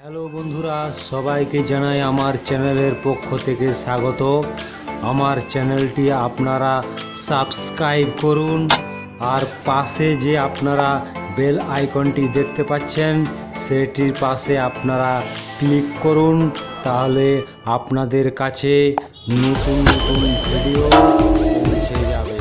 Hello বন্ধুরা, সবাইকে জানাই আমার চ্যানেলের পক্ষ থেকে স্বাগত। আমার চ্যানেলটি আপনারা সাবস্ক্রাইব করুন আর পাশে যে আপনারা বেল আইকনটি দেখতে পাচ্ছেন সেটির পাশে আপনারা ক্লিক করুন, তাহলে আপনাদের কাছে নতুন নতুন ভিডিও পৌঁছে যাবে।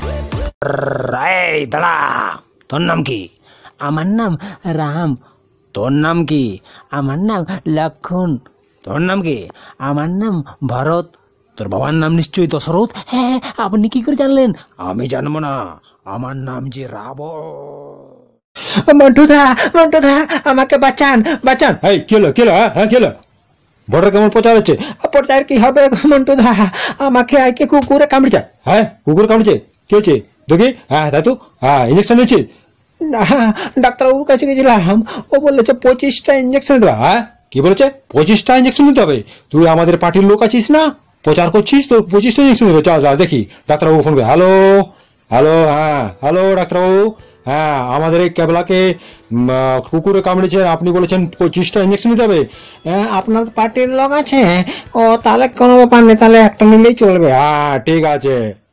এই দাঁড়া, তোর নাম কি? আমার নাম রাম। তোর নাম কি? আমার নাম লক্ষণ। তোর নাম কি? আমার নাম ভরত। তোর বাবার নাম নিশ্চয়ই দশরথ। হ্যাঁ, আপনি কি করে জানলেন? আমি জানবো না? আমার নাম যে রাবণ। মন্টুদা, মন্টুদা, আমাকে বাঁচান, বাঁচান। এই কি হলো, কি হলো? হ্যাঁ কি হলো? ভোটার কেমন প্রচার হচ্ছে? প্রচার কি হবে মন্টুদা? আমাকে আজকে কুকুরে কামড়েছে। হ্যাঁ, কুকুর কামড়েছে? কি হচ্ছে দেখি? হ্যাঁ তাই তো। হ্যাঁ, ইঞ্জেকশন নিয়েছিস? না, ডাক্তারবাবুর কাছে গেছিলাম, ও বলেছে 25টা ইঞ্জেকশন দেওয়া। হ্যাঁ, কি বলেছে? 25টা ইঞ্জেকশন নিতে হবে? তুই আমাদের পার্টির লোক আছিস না, প্রচার করছিস, তো 25টা ইঞ্জেকশন দেবে? চল চল দেখি। ডাক্তারবাবু ফোন করে। হ্যালো হ্যালো, হ্যাঁ হ্যালো ডাক্তারবাবু, হ্যাঁ আমাদের এই ক্যাবলাকে কুকুরে কামড়েছে, আপনি বলেছেন 25টা ইঞ্জেকশন নিতে হবে। আপনার পার্টির লোক আছে? ও তাহলে কোনো ব্যাপার নেই, তাহলে একটা নিলেই চলবে। হ্যাঁ ঠিক আছে।